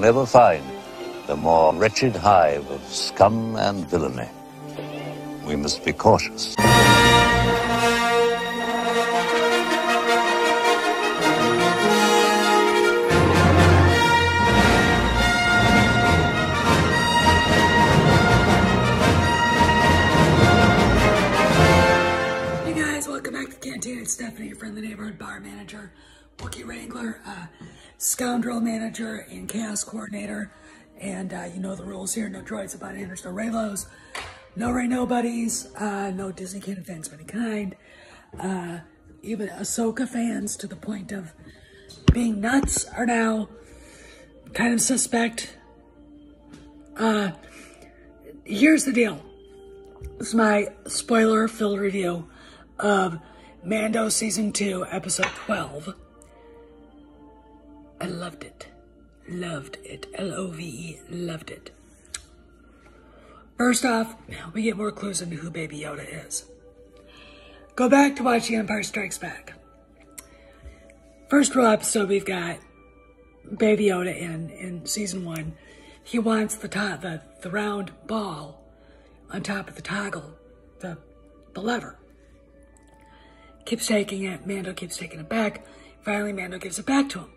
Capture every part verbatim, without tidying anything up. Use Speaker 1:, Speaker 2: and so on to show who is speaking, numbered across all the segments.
Speaker 1: can ever find the more wretched hive of scum and villainy. We must be cautious.
Speaker 2: It's Stephanie, your friendly neighborhood bar manager, Wookiee Wrangler, uh, scoundrel manager, and chaos coordinator. And uh, you know the rules here: no droids, about Anders, no Reylos, no Ray Nobodies, uh, no Disney canon fans of any kind, uh, even Ahsoka fans to the point of being nuts are now kind of suspect. Uh, here's the deal. This is my spoiler-filled review of Mando Season two, Episode twelve. I loved it. Loved it. L O V E. Loved it. First off, we get more clues into who Baby Yoda is. Go back to watch The Empire Strikes Back. First real episode, we've got Baby Yoda in, in Season one. He wants the, to the, the round ball on top of the toggle, the, the lever. Keeps taking it. Mando keeps taking it back. Finally, Mando gives it back to him.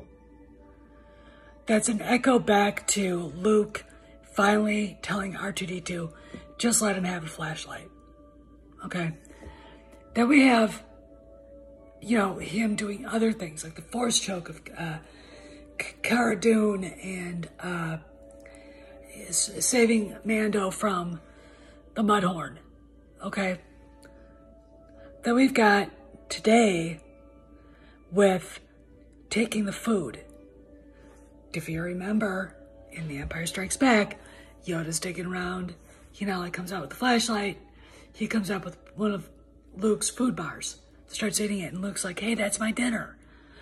Speaker 2: That's an echo back to Luke finally telling R two D two, just let him have a flashlight. Okay? Then we have, you know, him doing other things, like the Force choke of uh, Cara Dune and uh, saving Mando from the Mudhorn. Okay? That we've got today with taking the food. If you remember, in The Empire Strikes Back, Yoda's digging around. He not only comes out with the flashlight, he comes up with one of Luke's food bars. Starts eating it, and Luke's like, hey, that's my dinner.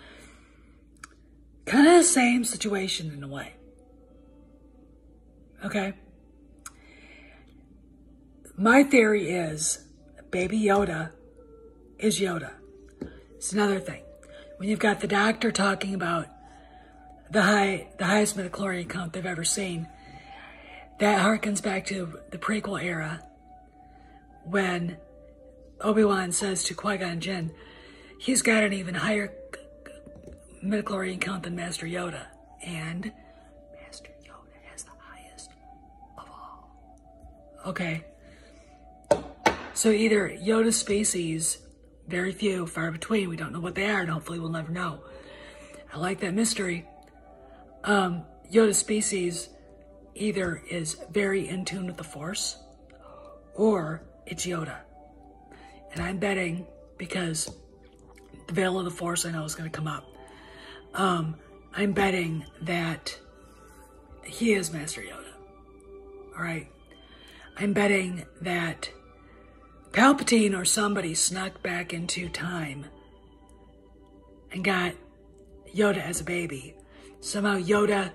Speaker 2: Kind of the same situation in a way. Okay? My theory is Baby Yoda is Yoda. It's another thing. When you've got the doctor talking about the high, the highest midichlorian count they've ever seen, that harkens back to the prequel era when Obi-Wan says to Qui-Gon Jinn, he's got an even higher midichlorian count than Master Yoda. And Master Yoda has the highest of all. Okay. So either Yoda's species, very few, far between. We don't know what they are, and hopefully we'll never know. I like that mystery. Um, Yoda's species either is very in tune with the Force, or it's Yoda. And I'm betting, because the Veil of the Force I know is going to come up, um, I'm betting that he is Master Yoda. All right? I'm betting that Palpatine or somebody snuck back into time and got Yoda as a baby. Somehow Yoda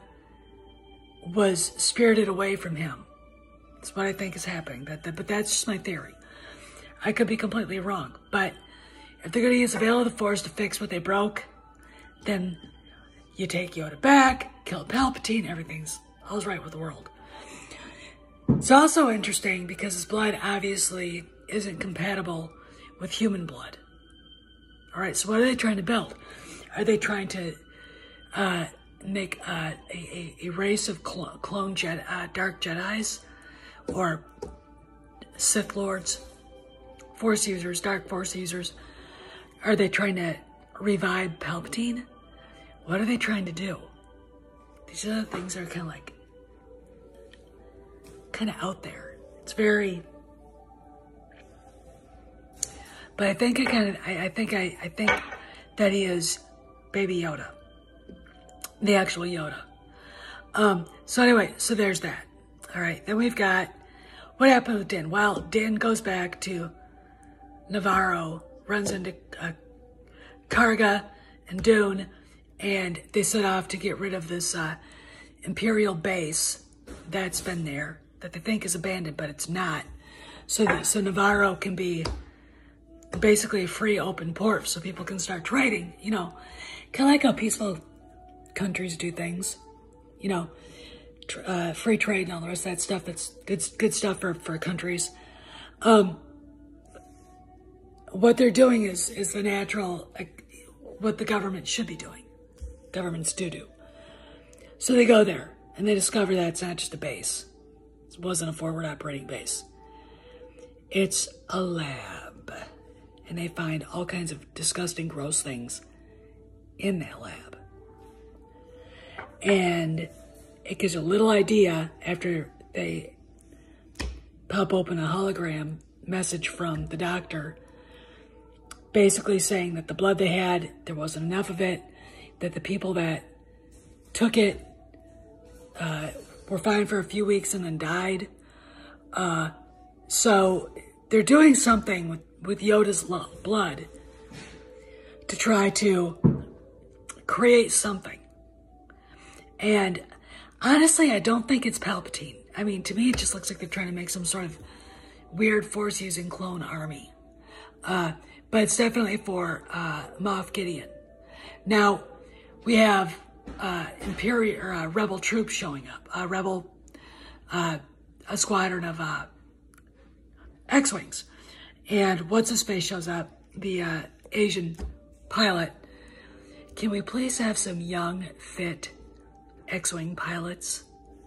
Speaker 2: was spirited away from him. That's what I think is happening. That, that, but that's just my theory. I could be completely wrong. But if they're going to use the Veil of the Force to fix what they broke, then you take Yoda back, kill Palpatine, everything's all's right with the world. It's also interesting because his blood obviously isn't compatible with human blood. All right, so what are they trying to build? Are they trying to uh, make uh, a, a, a race of cl clone Jedi, uh, dark Jedis, or Sith Lords, Force users, dark Force users? Are they trying to revive Palpatine? What are they trying to do? These are the things that are kind of like, kind of out there. It's very, but I think I kind of, I, I think I, I think that he is Baby Yoda, the actual Yoda. Um, so anyway, so there's that. All right, then we've got, what happened with Din? Well, Din goes back to Navarro, runs into uh, Karga and Dune, and they set off to get rid of this uh, Imperial base that's been there, that they think is abandoned, but it's not. So, that, so Navarro can be basically a free open port so people can start trading, you know, kind of like how peaceful countries do things. you know, tr uh, free trade and all the rest of that stuff. That's good, good stuff for, for countries. Um, what they're doing is, is the natural, uh, what the government should be doing. Governments do do. So they go there and they discover that it's not just a base. It wasn't a forward operating base. It's a lab. And they find all kinds of disgusting, gross things in that lab. And it gives a little idea after they pop open a hologram message from the doctor, basically saying that the blood they had, there wasn't enough of it, that the people that took it uh, were fine for a few weeks and then died. Uh, so they're doing something with, with Yoda's blood to try to create something. And honestly, I don't think it's Palpatine. I mean, to me, it just looks like they're trying to make some sort of weird force-using clone army. Uh, but it's definitely for uh, Moff Gideon. Now, we have uh, Imperial or uh, Rebel troops showing up. Uh, Rebel, uh, a squadron of uh, X-Wings. And What's-His-Face shows up, the uh, Asian pilot. Can we please have some young, fit X-Wing pilots?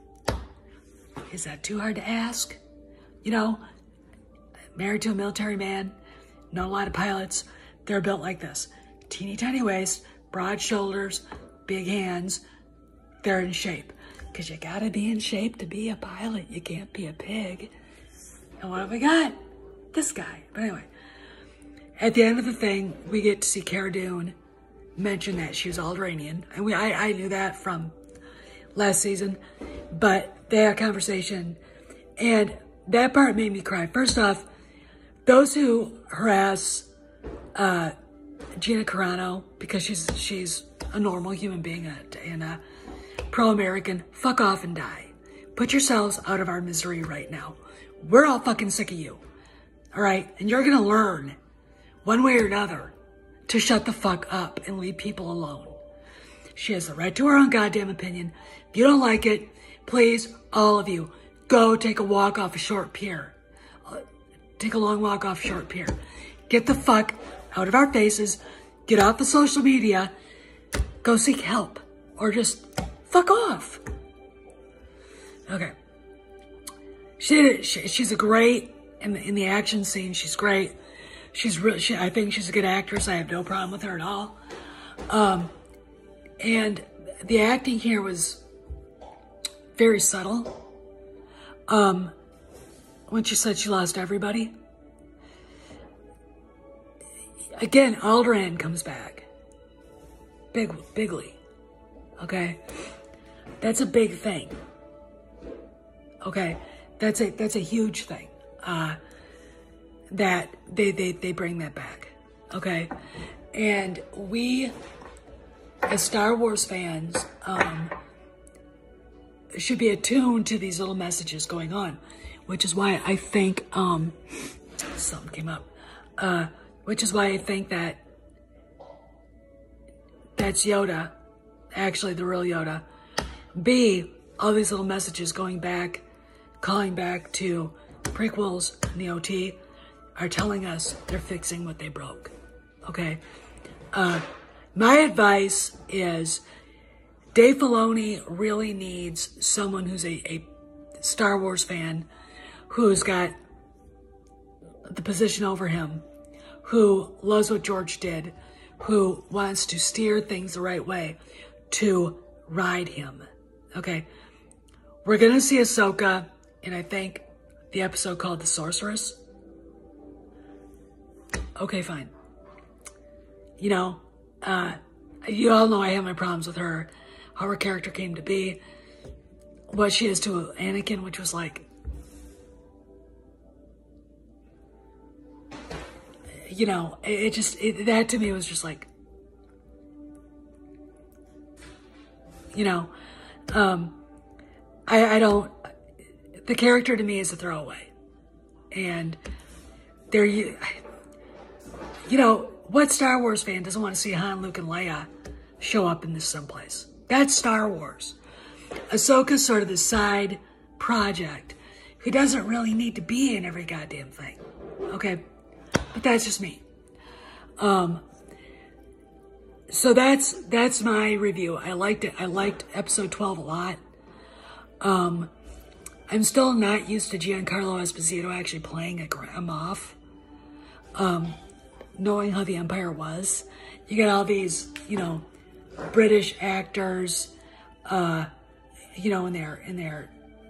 Speaker 2: Is that too hard to ask? You know, married to a military man, know a lot of pilots. They're built like this. Teeny tiny waist, broad shoulders, big hands. They're in shape. Because you gotta be in shape to be a pilot. You can't be a pig. And what have we got? This guy. But anyway, at the end of the thing, we get to see Cara Dune mention that she was Alderaanian. And we, I, I knew that from last season. But they had a conversation. And that part made me cry. First off, those who harass uh, Gina Carano because she's she's a normal human being and a pro-American, fuck off and die. Put yourselves out of our misery right now. We're all fucking sick of you. All right? And you're going to learn, one way or another, to shut the fuck up and leave people alone. She has the right to her own goddamn opinion. If you don't like it, please, all of you, go take a walk off a short pier. Take a long walk off short pier. Get the fuck out of our faces. Get off the social media. Go seek help. Or just fuck off. Okay. She, she she's a great in the in the action scene. She's great. She's really. She, I think she's a good actress. I have no problem with her at all. Um, and the acting here was very subtle. Um. When she said she lost everybody. Again, Alderaan comes back. Big, bigly. Okay? That's a big thing. Okay? That's a, that's a huge thing. Uh, that they, they, they bring that back. Okay? And we, as Star Wars fans, um, should be attuned to these little messages going on. Which is why I think, um, something came up, uh, which is why I think that that's Yoda, actually the real Yoda. B, all these little messages going back, calling back to prequels in the O T are telling us they're fixing what they broke, okay? Uh, my advice is Dave Filoni really needs someone who's a, a Star Wars fan who's got the position over him, who loves what George did, who wants to steer things the right way, to ride him. Okay? We're going to see Ahsoka in, I think, the episode called The Sorceress. Okay, fine. You know, uh, you all know I have my problems with her, how her character came to be, what she is to Anakin, which was like, you know, it, it just, it, that to me was just like, you know, um, I, I don't, the character to me is a throwaway. And there you, you know, what Star Wars fan doesn't want to see Han, Luke, and Leia show up in this someplace? That's Star Wars. Ahsoka's sort of the side project who doesn't really need to be in every goddamn thing. Okay? But that's just me. Um, so that's that's my review. I liked it. I liked episode twelve a lot. Um, I'm still not used to Giancarlo Esposito actually playing a, a Moff. Um, knowing how the Empire was. You get all these, you know, British actors, uh, you know, in their, in their,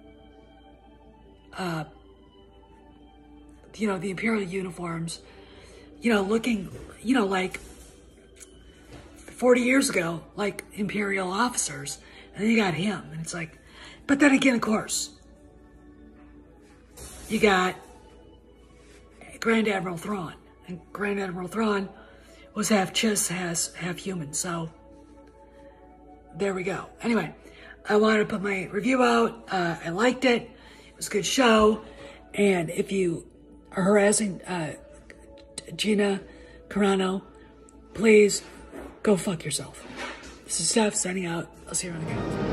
Speaker 2: uh, you know, the Imperial uniforms, you know, looking, you know, like forty years ago, like Imperial officers. And then you got him. And it's like, but then again, of course, you got Grand Admiral Thrawn. And Grand Admiral Thrawn was half Chiss, half, half human. So there we go. Anyway, I wanted to put my review out. Uh, I liked it. It was a good show. And if you are harassing uh, Gina Carano, please go fuck yourself. This is Steph signing out. I'll see you around again.